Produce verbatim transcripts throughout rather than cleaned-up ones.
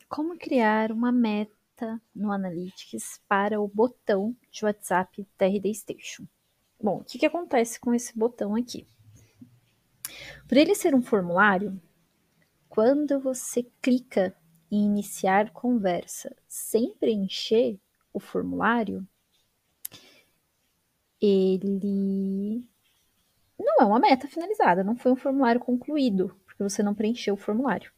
Como criar uma meta no Analytics para o botão de WhatsApp da R D Station? Bom, o que, que acontece com esse botão aqui? Por ele ser um formulário, quando você clica em iniciar conversa sem preencher o formulário, ele não é uma meta finalizada, não foi um formulário concluído, porque você não preencheu o formulário.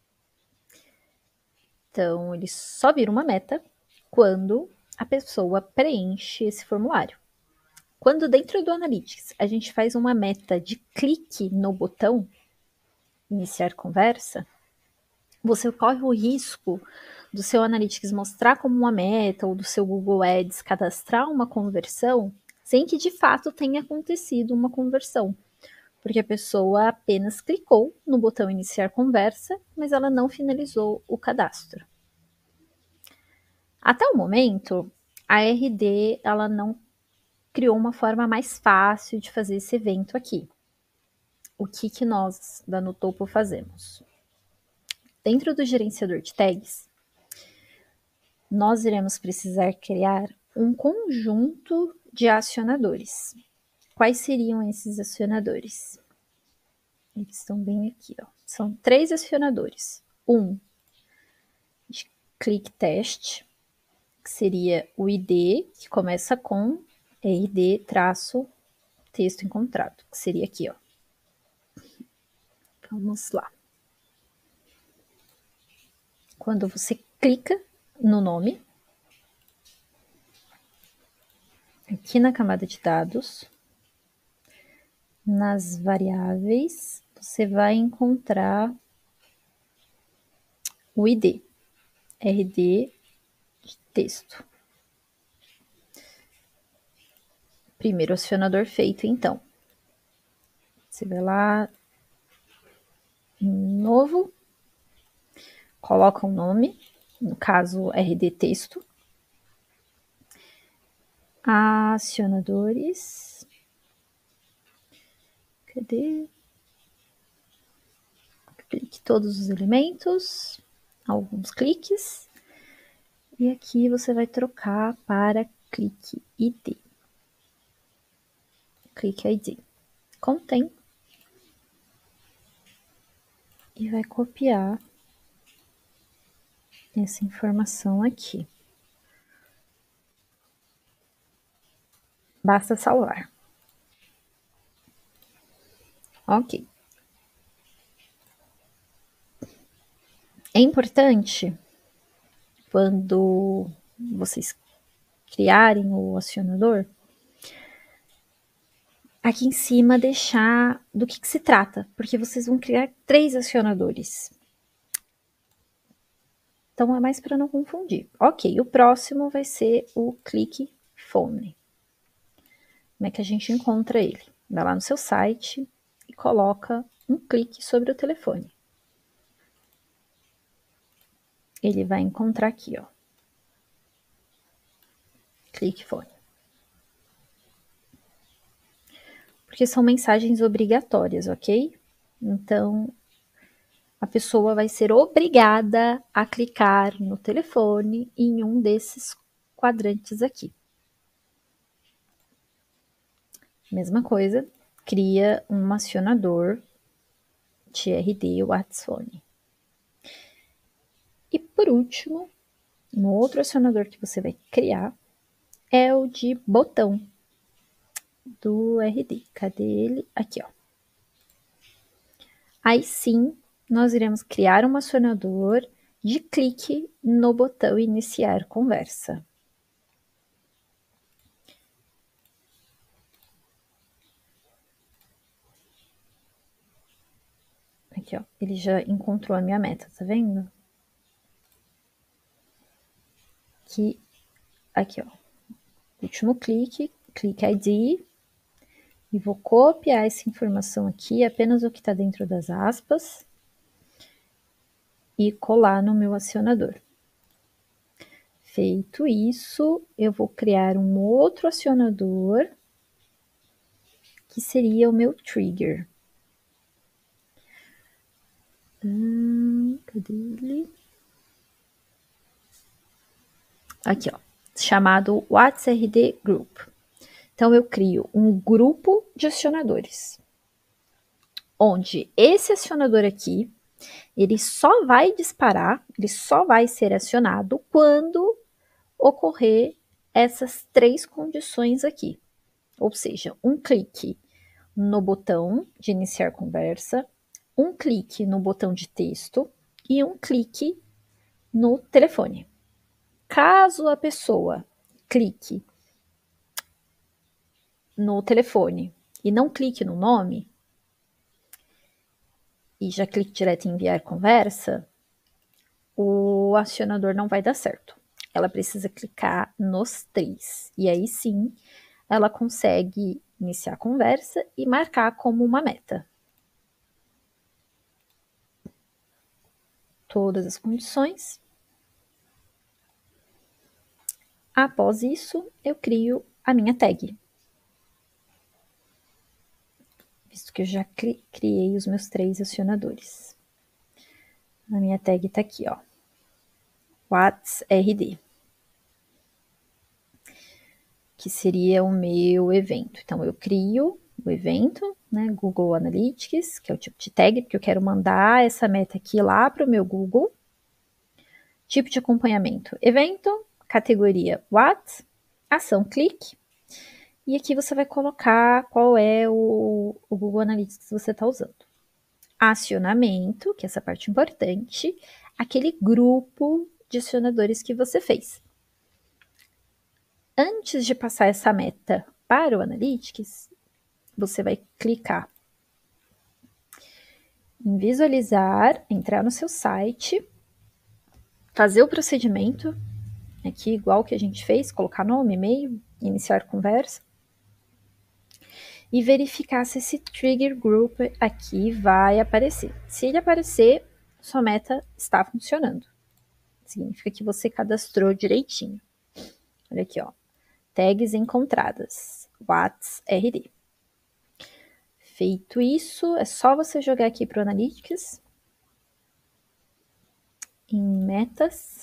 Então, ele só vira uma meta quando a pessoa preenche esse formulário. Quando dentro do Analytics a gente faz uma meta de clique no botão iniciar conversa, você corre o risco do seu Analytics mostrar como uma meta ou do seu Google Ads cadastrar uma conversão sem que de fato tenha acontecido uma conversão, porque a pessoa apenas clicou no botão iniciar conversa, mas ela não finalizou o cadastro. Até o momento, a R D ela não criou uma forma mais fácil de fazer esse evento aqui. O que, que nós da Nutopo fazemos? Dentro do gerenciador de tags, nós iremos precisar criar um conjunto de acionadores. Quais seriam esses acionadores? Eles estão bem aqui, ó. São três acionadores. Um de click test, que seria o I D, que começa com I D traço texto encontrado, que seria aqui, ó. Vamos lá. Quando você clica no nome, aqui na camada de dados, nas variáveis, você vai encontrar o I D, R D de texto. Primeiro acionador feito, então. Você vai lá, novo, coloca um nome, no caso R D texto. Acionadores. Cadê? Clique todos os elementos, alguns cliques. E aqui você vai trocar para clique I D. Clique I D. Contém. E vai copiar essa informação aqui. Basta salvar. Ok. É importante, quando vocês criarem o acionador, aqui em cima deixar do que, que se trata, porque vocês vão criar três acionadores. Então, é mais para não confundir. Ok, o próximo vai ser o clique phone. Como é que a gente encontra ele? Vai lá no seu site e coloca um clique sobre o telefone. Ele vai encontrar aqui, ó. Clique phone. Porque são mensagens obrigatórias, ok? Então, a pessoa vai ser obrigada a clicar no telefone em um desses quadrantes aqui. Mesma coisa, cria um acionador de R D WhatsApp. E por último, um outro acionador que você vai criar é o de botão do R D. Cadê ele? Aqui, ó. Aí sim, nós iremos criar um acionador de clique no botão iniciar conversa. Aqui, ó, ele já encontrou a minha meta, tá vendo? Que, aqui, ó, último clique, clique I D, e vou copiar essa informação aqui, apenas o que está dentro das aspas, e colar no meu acionador. Feito isso, eu vou criar um outro acionador, que seria o meu trigger. Hum, cadê ele? aqui, ó, chamado WhatsApp Group. Então, eu crio um grupo de acionadores, onde esse acionador aqui, ele só vai disparar, ele só vai ser acionado quando ocorrer essas três condições aqui. Ou seja, um clique no botão de iniciar conversa, um clique no botão de texto e um clique no telefone. Caso a pessoa clique no telefone e não clique no nome, e já clique direto em enviar conversa, o acionador não vai dar certo. Ela precisa clicar nos três. E aí sim, ela consegue iniciar a conversa e marcar como uma meta. Todas as condições. Após isso, eu crio a minha tag. Visto que eu já cri criei os meus três acionadores. A minha tag tá aqui, ó. WhatsApp. Que seria o meu evento. Então, eu crio o evento, né, Google Analytics, que é o tipo de tag, porque eu quero mandar essa meta aqui lá para o meu Google. Tipo de acompanhamento, evento, categoria What, ação clique, e aqui você vai colocar qual é o, o Google Analytics que você está usando. Acionamento, que é essa parte importante, aquele grupo de acionadores que você fez. Antes de passar essa meta para o Analytics, você vai clicar em visualizar, entrar no seu site, fazer o procedimento, aqui igual que a gente fez, colocar nome, e-mail, iniciar conversa, e verificar se esse trigger group aqui vai aparecer. Se ele aparecer, sua meta está funcionando. Significa que você cadastrou direitinho. Olha aqui, ó. Tags encontradas. WhatsApp. Feito isso, é só você jogar aqui para o Analytics. Em metas.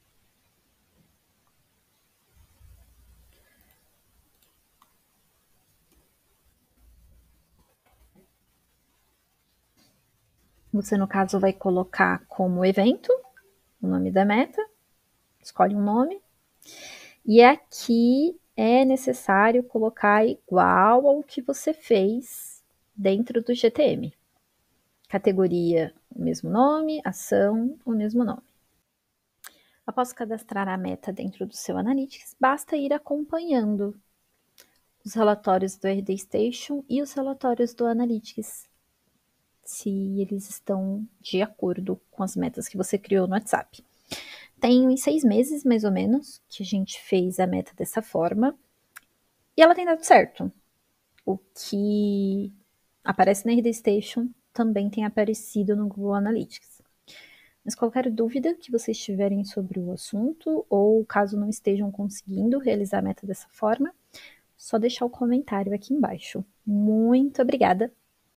Você, no caso, vai colocar como evento o nome da meta. Escolhe um nome. E aqui é necessário colocar igual ao que você fez dentro do G T M. Categoria, o mesmo nome, ação, o mesmo nome. Após cadastrar a meta dentro do seu Analytics, basta ir acompanhando os relatórios do R D Station e os relatórios do Analytics, se eles estão de acordo com as metas que você criou no WhatsApp. Tem uns seis meses, mais ou menos, que a gente fez a meta dessa forma, e ela tem dado certo. O que aparece na R D Station também tem aparecido no Google Analytics. Mas qualquer dúvida que vocês tiverem sobre o assunto, ou caso não estejam conseguindo realizar a meta dessa forma, só deixar o comentário aqui embaixo. Muito obrigada